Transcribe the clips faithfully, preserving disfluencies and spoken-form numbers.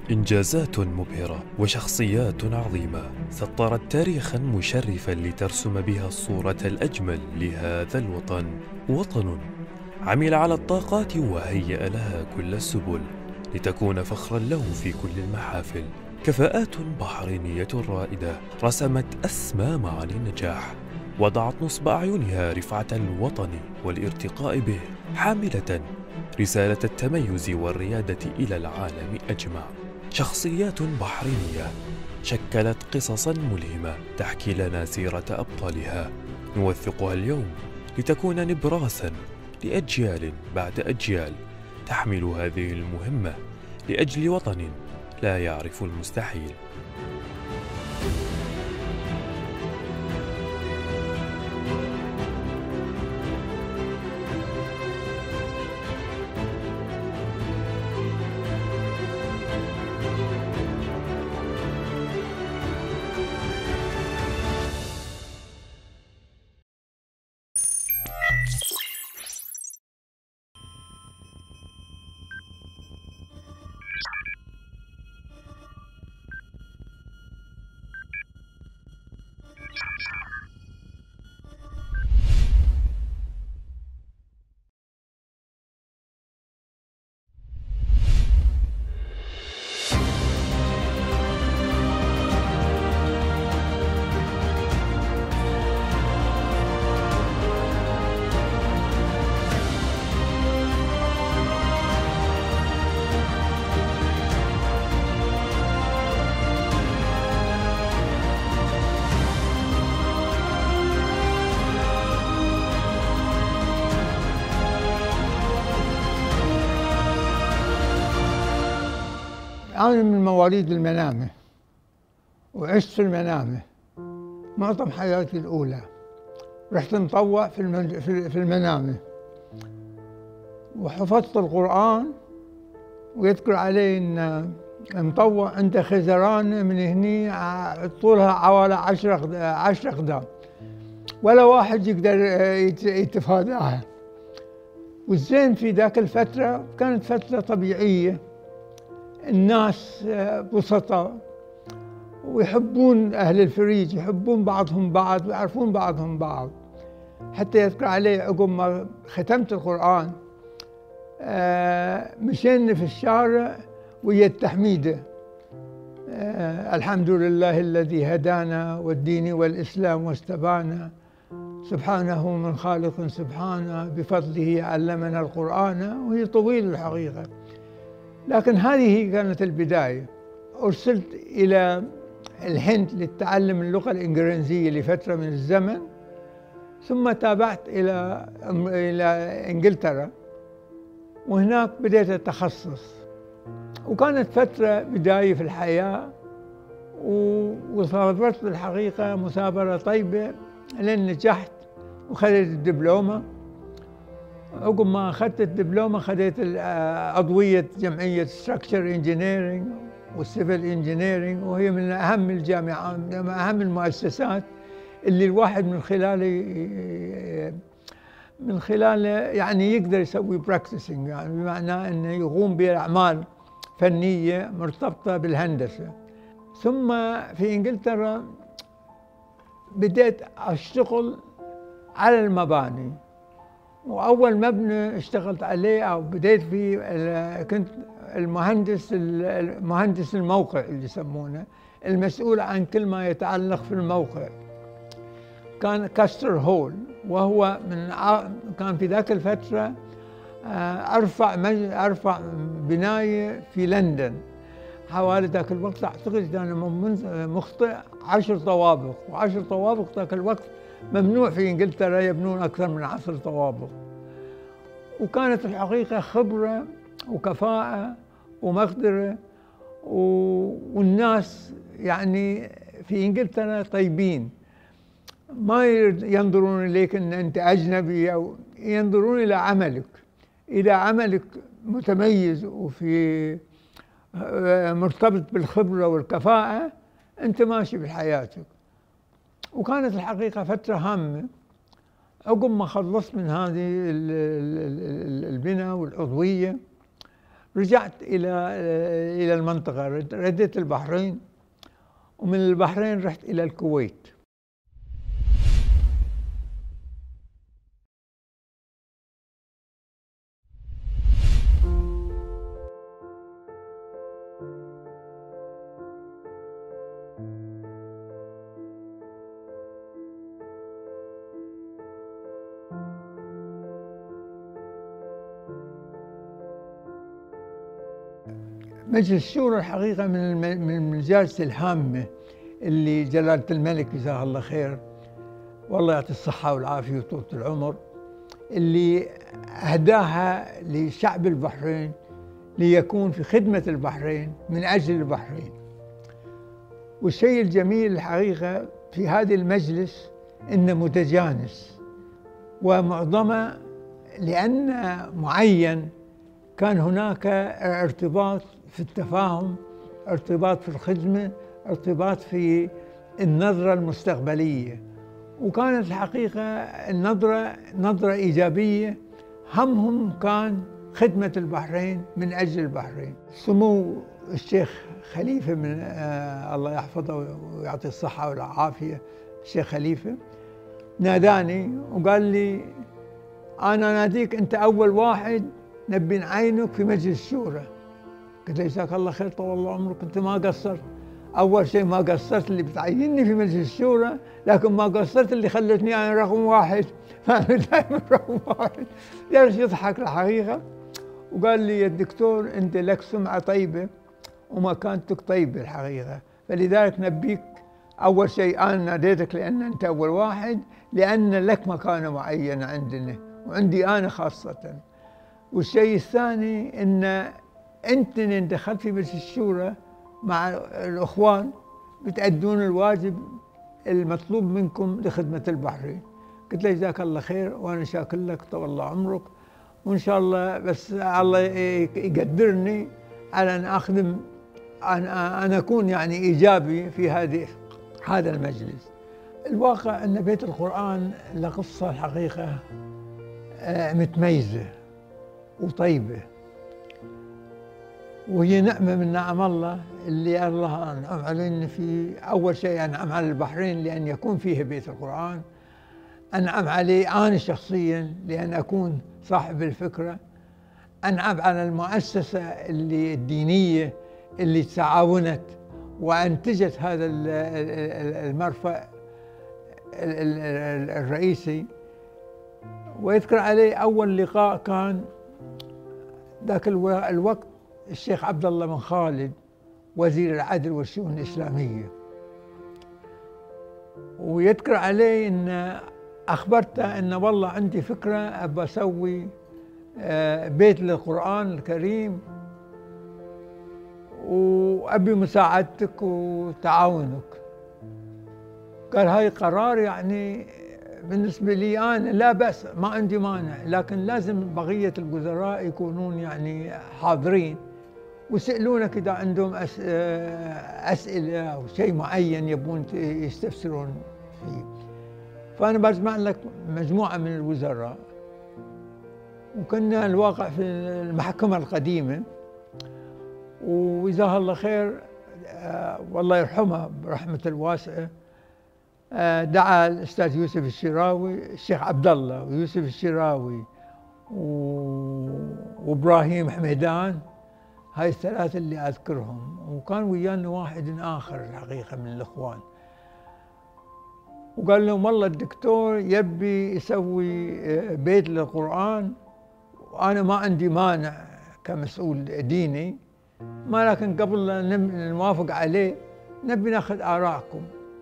إنجازات مبهرة وشخصيات عظيمة سطرت تاريخا مشرفا لترسم بها الصورة الأجمل لهذا الوطن. وطن عمل على الطاقات وهيأ لها كل السبل لتكون فخرا له في كل المحافل. كفاءات بحرينية رائدة رسمت أسمى معاني النجاح، وضعت نصب أعينها رفعة الوطن والارتقاء به، حاملة رسالة التميز والريادة إلى العالم أجمع. شخصيات بحرينية شكلت قصصا ملهمة تحكي لنا سيرة أبطالها، نوثقها اليوم لتكون نبراسا لأجيال بعد أجيال تحمل هذه المهمة لأجل وطن لا يعرف المستحيل. أنا من مواليد المنامة وعشت في المنامة معظم حياتي الأولى. رحت مطوع في المن... في المنامة وحفظت القرآن، ويذكر علي إن مطوع عنده خزران من هني طولها حوالي عشرة عشرة أقدام، ولا واحد يقدر يتفاداها. والزين في ذاك الفترة كانت فترة طبيعية، الناس بسطاء ويحبون أهل الفريج، يحبون بعضهم بعض ويعرفون بعضهم بعض. حتى يذكر علي عقب ما ختمت القرآن مشينا في الشارع ويا التحميدة، الحمد لله الذي هدانا والدين والإسلام واستبانا، سبحانه من خالق سبحانه، بفضله علمنا القرآن. وهي طويلة الحقيقة، لكن هذه كانت البداية. أرسلت إلى الهند للتعلم اللغة الإنجليزية لفترة من الزمن، ثم تابعت إلى إلى إنجلترا، وهناك بديت التخصص. وكانت فترة بداية في الحياة، وصابرت بالحقيقة مثابرة طيبة لأن نجحت وخذت الدبلومة. عقب ما أخذت الدبلومة خذيت عضوية جمعية ستراكشر انجينيرنج والسيفل انجينيرنج، وهي من أهم الجامعات، من أهم المؤسسات اللي الواحد من خلاله من خلاله يعني يقدر يسوي براكتسنج، يعني بمعنى أنه يقوم بأعمال فنية مرتبطة بالهندسة. ثم في إنجلترا بديت أشتغل على المباني، وأول مبنى اشتغلت عليه أو بديت فيه كنت المهندس المهندس الموقع اللي يسمونه، المسؤول عن كل ما يتعلق في الموقع. كان كاستر هول، وهو من كان في ذاك الفترة أرفع أرفع بناية في لندن. حوالي ذاك الوقت أعتقد أنا مخطئ عشر طوابق، وعشر طوابق ذاك الوقت ممنوع في إنجلترا يبنون أكثر من عشر طوابق. وكانت الحقيقة خبرة وكفاءة ومقدرة، والناس يعني في إنجلترا طيبين، ما ينظرون إليك أن أنت أجنبي، أو ينظرون إلى عملك، إلى عملك متميز وفي مرتبط بالخبرة والكفاءة، أنت ماشي بحياتك. وكانت الحقيقة فترة هامة. عقب ما خلصت من هذه البناء والعضوية رجعت إلى إلى المنطقة، رديت البحرين، ومن البحرين رحت إلى الكويت. مجلس الشورى الحقيقة من من المجالس الهامة اللي جلالة الملك جزاه الله خير، والله يعطي الصحة والعافية وطولة العمر، اللي أهداها لشعب البحرين ليكون في خدمة البحرين من أجل البحرين. والشيء الجميل الحقيقة في هذا المجلس إنه متجانس، ومعظمه لأن معين كان هناك ارتباط في التفاهم، ارتباط في الخدمة، ارتباط في النظرة المستقبلية، وكانت الحقيقة النظرة نظرة إيجابية. همهم كان خدمة البحرين من أجل البحرين. سمو الشيخ خليفة من آه الله يحفظه ويعطي الصحة والعافية، الشيخ خليفة ناداني وقال لي أنا ناديك أنت أول واحد نبي نعينك في مجلس الشورى. قلت له جزاك الله خير طول الله عمرك، أنت ما قصرت. أول شيء ما قصرت اللي بتعيني في مجلس الشورى، لكن ما قصرت اللي خلتني أنا رقم واحد. فأنا دائما رقم واحد. جالس يضحك الحقيقة وقال لي يا الدكتور أنت لك سمعة طيبة ومكانتك طيبة الحقيقة، فلذلك نبيك أول شيء أنا ناديتك لأن أنت أول واحد، لأن لك مكانة معينة عندنا وعندي أنا خاصة. والشيء الثاني أن أنت دخلت في مجلس الشورى مع الأخوان بتأدون الواجب المطلوب منكم لخدمة البحرين. قلت له جزاك الله خير وأنا شاكر لك طول الله عمرك، وإن شاء الله بس الله يقدرني على أن أخدم أن أن أكون يعني إيجابي في هذه هذا المجلس. الواقع أن بيت القرآن له قصة الحقيقة متميزة وطيبة، وهي نعمة من نعم الله اللي الله أنعم علينا في. أول شيء أنعم على البحرين لأن يكون فيه بيت القرآن، أنعم علي أنا شخصيا لأن أكون صاحب الفكرة، أنعم على المؤسسة اللي الدينية اللي تعاونت وأنتجت هذا المرفأ الرئيسي. ويذكر عليه أول لقاء كان ذاك الوقت الشيخ عبد الله بن خالد وزير العدل والشؤون الإسلامية، ويذكر عليه أن أخبرته أن والله عندي فكرة أبى أسوي بيت للقرآن الكريم وأبي مساعدتك وتعاونك. قال هاي قرار يعني بالنسبة لي أنا لا بأس، ما عندي مانع، لكن لازم بقية الوزراء يكونون يعني حاضرين ويسألونك إذا عندهم أسئلة أو شيء معين يبون يستفسرون فيه. فأنا بجمع لك مجموعة من الوزراء، وكنا الواقع في المحكمة القديمة، وجزاه الله خير والله يرحمه برحمة الواسعة دعا الأستاذ يوسف الشراوي، الشيخ عبد الله ويوسف الشراوي وإبراهيم حميدان، هاي الثلاثة اللي أذكرهم، وكان ويانا واحد آخر الحقيقة من الإخوان. وقال لهم والله الدكتور يبي يسوي بيت للقرآن وأنا ما عندي مانع كمسؤول ديني، ما لكن قبل لا نوافق عليه نبي ناخذ آراءكم.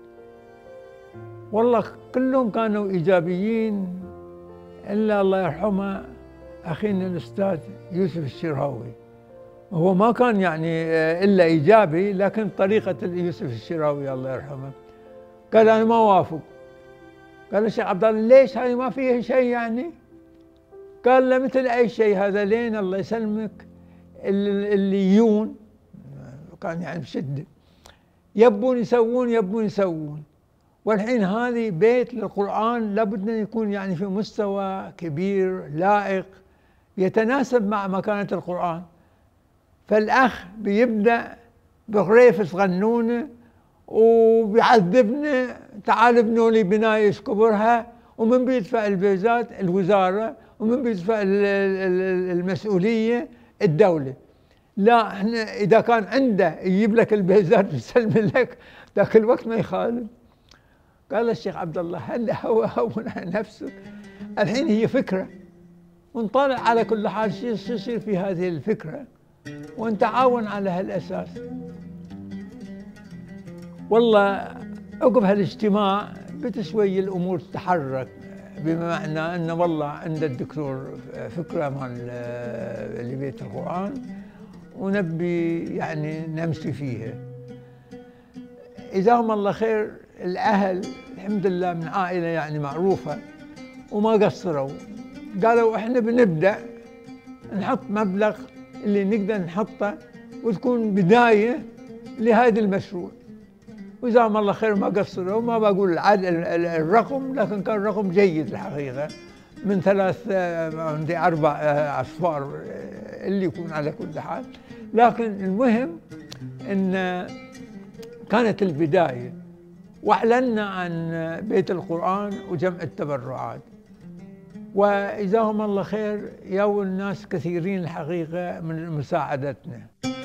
والله كلهم كانوا إيجابيين إلا الله يرحمه أخينا الأستاذ يوسف الشراوي، هو ما كان يعني إلا إيجابي، لكن طريقة يوسف الشراوي الله يرحمه قال أنا ما وافق. قال الشيخ عبد الله ليش هذه ما فيها شيء يعني؟ قال له مثل أي شيء، هذا لين الله يسلمك اللي يجون كان يعني بشدة يبون يسوون يبون يسوون، والحين هذه بيت للقرآن لابد أن يكون يعني في مستوى كبير لائق يتناسب مع مكانة القرآن. فالأخ بيبدأ بغريفة صغنونة وبيعذبني، تعال ابنوا لي بناية كبرها، ومن بيدفع البيزات؟ الوزارة. ومن بيدفع المسؤولية؟ الدولة. لا، احنا إذا كان عنده يجيب لك البيزات ويسلم لك ذاك الوقت ما يخالف. قال الشيخ عبد الله هلا هو هون على نفسك، الحين هي فكرة ونطالع على كل حال شو يصير في هذه الفكرة ونتعاون على هالأساس. والله عقب هالاجتماع بدأ شوي الأمور تتحرك، بمعنى أن والله عند الدكتور فكرة مال لبيت القرآن ونبي يعني نمشي فيها. جزاهم الله خير الأهل الحمد لله من عائلة يعني معروفة وما قصروا، قالوا احنا بنبدأ نحط مبلغ اللي نقدر نحطه وتكون بداية لهذا المشروع. وجزاهم الله خير ما قصروا، ما بقول الرقم لكن كان رقم جيد الحقيقة، من ثلاث عندي أربع أصفار اللي يكون على كل حال. لكن المهم أن كانت البداية، وأعلنا عن بيت القرآن وجمع التبرعات، وجزاهم الله خير يو الناس كثيرين الحقيقة من مساعدتنا.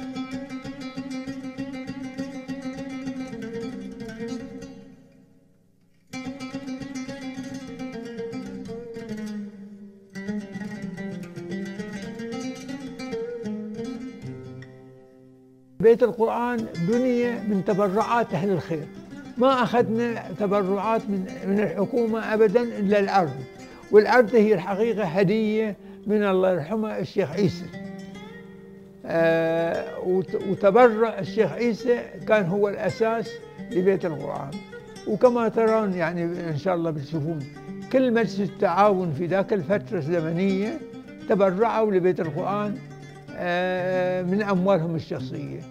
بيت القرآن بني من تبرعات أهل الخير، ما أخذنا تبرعات من من الحكومة أبداً إلا الأرض، والأرض هي الحقيقة هدية من الله يرحمه الشيخ عيسى. آه وتبرع الشيخ عيسى كان هو الأساس لبيت القرآن. وكما ترون يعني إن شاء الله بتشوفون كل مجلس التعاون في ذاك الفترة الزمنية تبرعوا لبيت القرآن آه من أموالهم الشخصية.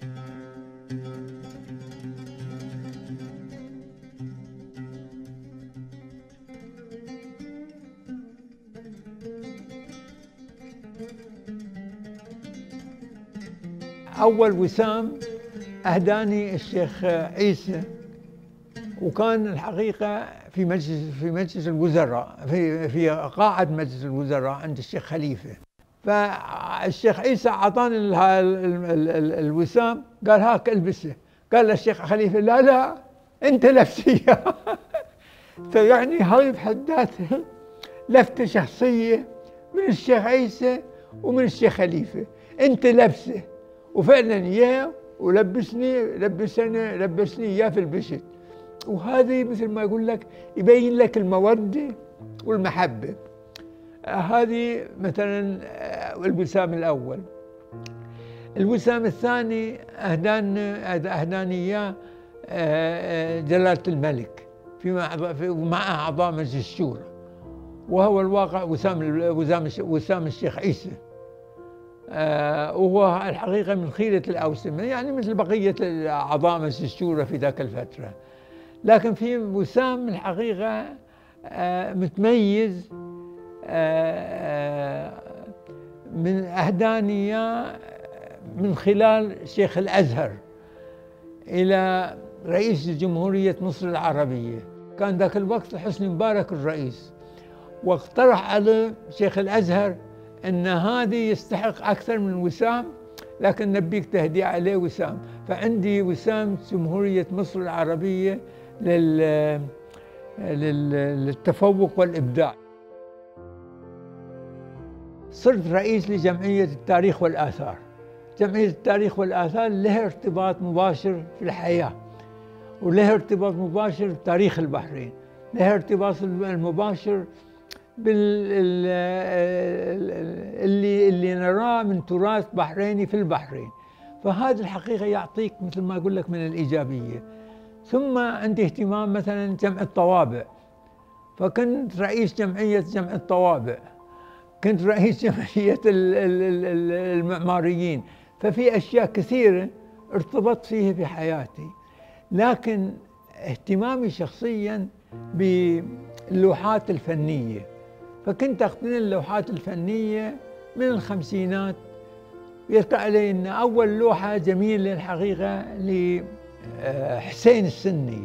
أول وسام أهداني الشيخ عيسى، وكان الحقيقة في مجلس في مجلس الوزراء، في في قاعة مجلس الوزراء عند الشيخ خليفة. فالشيخ عيسى أعطاني الوسام، قال هاك البسه. قال للشيخ خليفة لا لا أنت لبسيه. فيعني هاي بحد ذاتها لفتة شخصية من الشيخ عيسى ومن الشيخ خليفة، أنت لبسه. وفعلا اياه ولبسني لبسني لبسني اياه في البشت. وهذه مثل ما يقول لك يبين لك الموده والمحبه. آه هذه مثلا آه الوسام الاول. الوسام الثاني اهداني اهداني اياه آه جلاله الملك في مع اعضاء مجلس الشورى، وهو الواقع وسام وسام وسام الشيخ عيسى. آه وهو الحقيقة من خيرة الأوسمة، يعني مثل بقية أعضاء مجلس الشورى في ذاك الفترة. لكن في وسام الحقيقة آه متميز آه من أهداني من خلال شيخ الأزهر إلى رئيس جمهورية مصر العربية. كان ذاك الوقت حسني مبارك الرئيس، واقترح على شيخ الأزهر أن هذه يستحق أكثر من وسام، لكن نبيك تهدي عليه وسام. فعندي وسام جمهورية مصر العربية لل... للتفوق والإبداع. صرت رئيس لجمعية التاريخ والآثار. جمعية التاريخ والآثار لها ارتباط مباشر في الحياة، ولها ارتباط مباشر بتاريخ البحرين، لها ارتباط المباشر اللي اللي نراه من تراث بحريني في البحرين. فهذا الحقيقة يعطيك مثل ما أقول لك من الإيجابية. ثم عندي اهتمام مثلا جمع الطوابع، فكنت رئيس جمعية جمع الطوابع، كنت رئيس جمعية المعماريين. ففي أشياء كثيرة ارتبطت فيها في حياتي. لكن اهتمامي شخصيا باللوحات الفنية، فكنت أقتني اللوحات الفنية من الخمسينات يذكر علي أن أول لوحة جميلة الحقيقة لحسين السني.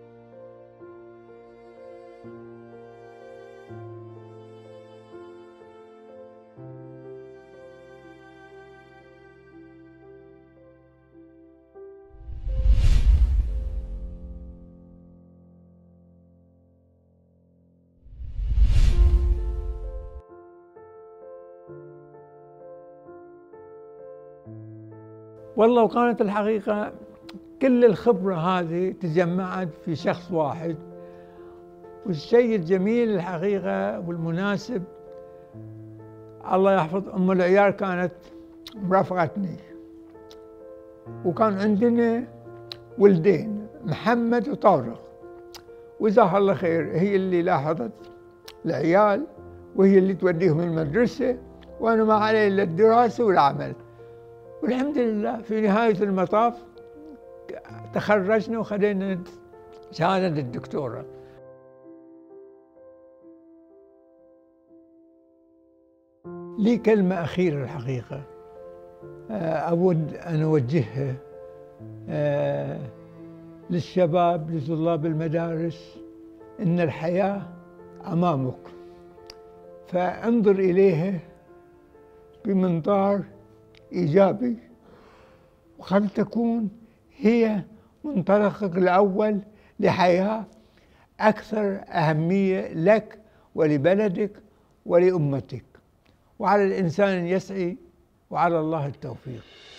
والله وكانت الحقيقة كل الخبرة هذه تجمعت في شخص واحد. والشيء الجميل الحقيقة والمناسب، الله يحفظ أم العيال كانت مرافقتني، وكان عندنا ولدين محمد وطارق، وجزاها الله خير، هي اللي لاحظت العيال وهي اللي توديهم المدرسة، وأنا ما علي إلا الدراسة والعمل. والحمد لله في نهاية المطاف تخرجنا وخذينا شهادة الدكتوراه. لي كلمة أخيرة الحقيقة أود أن أوجهها للشباب، لطلاب المدارس، إن الحياة أمامك، فانظر إليها بمنظار إيجابي، وخل تكون هي منطلقك الأول لحياة أكثر أهمية لك ولبلدك ولأمتك. وعلى الإنسان أن يسعي، وعلى الله التوفيق.